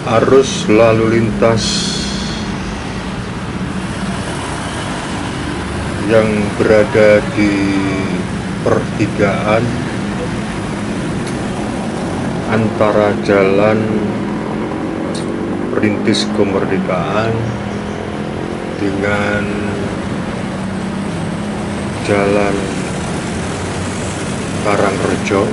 Arus lalu lintas yang berada di pertigaan antara Jalan Perintis Kemerdekaan dengan Jalan Karangrejo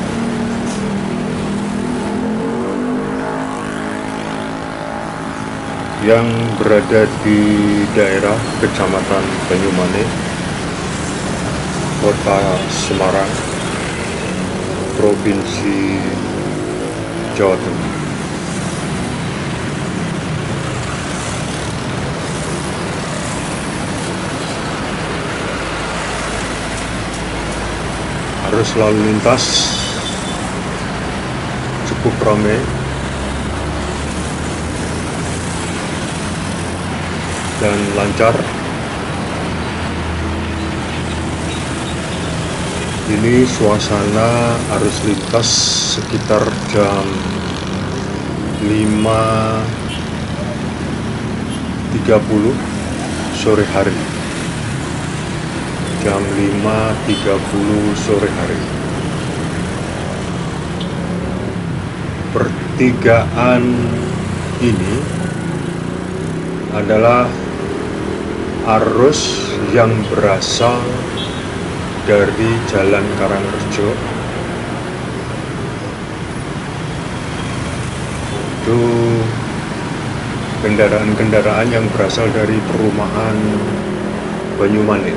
yang berada di daerah Kecamatan Banyumanik, Kota Semarang, Provinsi Jawa Tengah. Arus lalu lintas cukup ramai dan lancar. Ini suasana arus lintas sekitar jam 5.30 sore hari. Jam 5.30 sore hari. Pertigaan ini adalah arus yang berasal dari Jalan Karangrejo. Itu kendaraan-kendaraan yang berasal dari perumahan Banyumanik.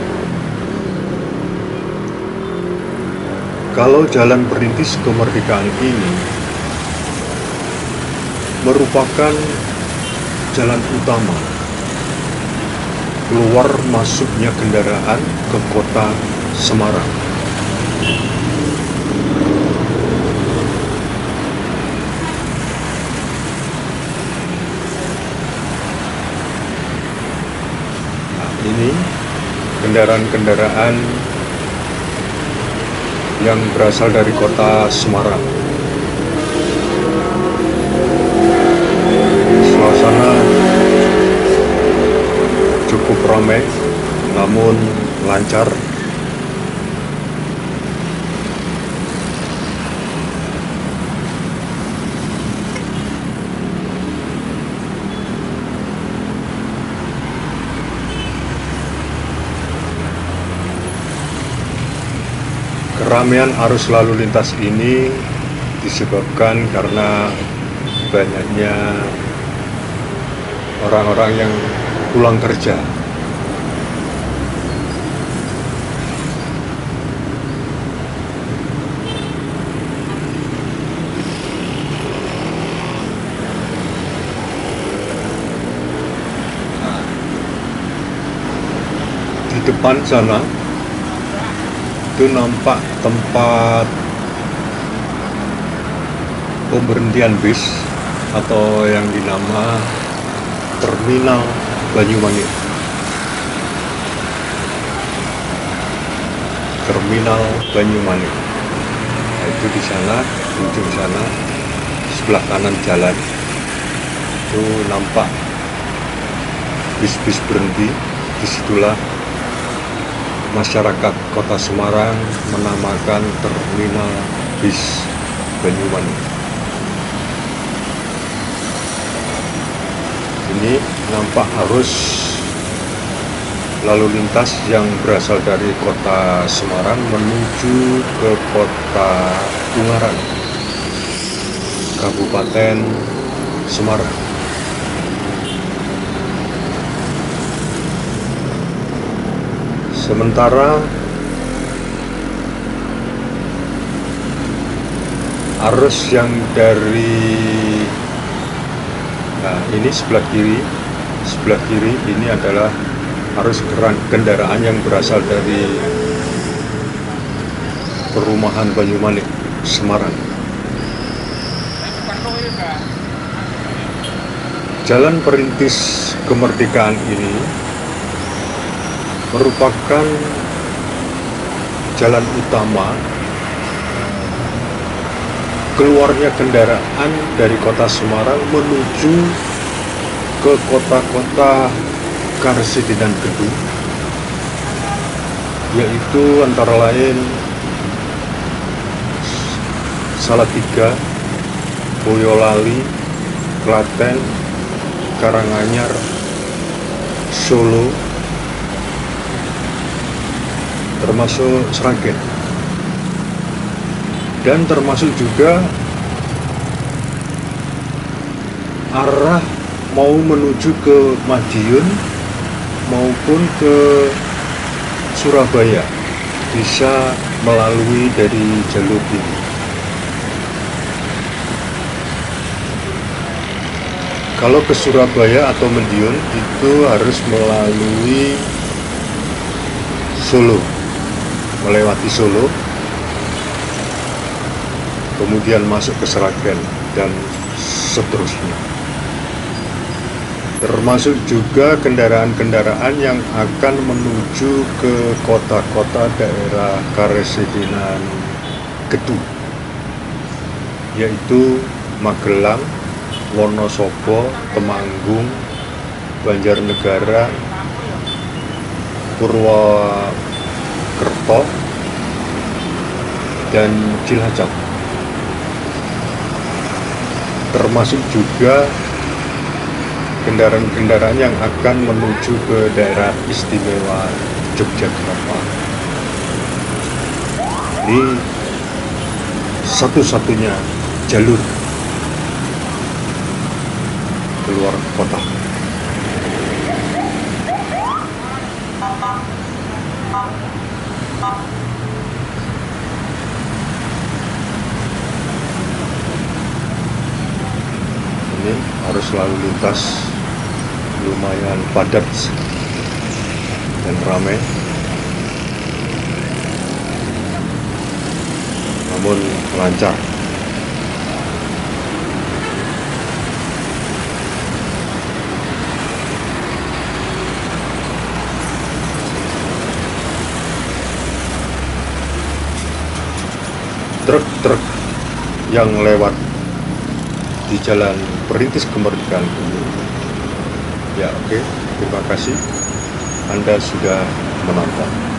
Kalau Jalan Perintis Kemerdekaan ini merupakan jalan utama keluar masuknya kendaraan ke kota Semarang. Nah, ini kendaraan-kendaraan yang berasal dari kota Semarang. Suasana cukup ramai, namun lancar. Keramaian arus lalu lintas ini disebabkan karena banyaknya orang-orang yang pulang kerja. Di depan sana itu nampak tempat pemberhentian bis atau yang dinama Terminal Banyumanik. Terminal Banyumanik. Nah, itu di sana, ujung sana, sebelah kanan jalan itu nampak bis-bis berhenti. Disitulah masyarakat Kota Semarang menamakan Terminal Bis Banyumanik. Ini nampak arus lalu lintas yang berasal dari Kota Semarang menuju ke Kota Ungaran, Kabupaten Semarang. Sementara arus yang dari ini sebelah kiri ini adalah arus kendaraan yang berasal dari perumahan Banyumanik, Semarang. Jalan Perintis Kemerdekaan ini merupakan jalan utama keluarnya kendaraan dari kota Semarang menuju ke kota-kota Karesidenan Kedung, yaitu antara lain Salatiga, Boyolali, Klaten, Karanganyar, Solo, termasuk Sragen, dan termasuk juga arah mau menuju ke Madiun maupun ke Surabaya, bisa melalui dari jalur ini. Kalau ke Surabaya atau Madiun itu harus melalui Solo, melewati Solo, kemudian masuk ke Sragen dan seterusnya. Termasuk juga kendaraan-kendaraan yang akan menuju ke kota-kota daerah Karesidenan Kedung, yaitu Magelang, Wonosobo, Temanggung, Banjarnegara, Purwokerto, dan Cilacap. Termasuk juga kendaraan-kendaraan yang akan menuju ke daerah istimewa Yogyakarta. Ini satu-satunya jalur keluar kota. Ini harus lalu lintas lumayan padat dan ramai, namun lancar. Truk-truk yang lewat di Jalan Perintis Kemerdekaan ini, ya oke, terima kasih Anda sudah menonton.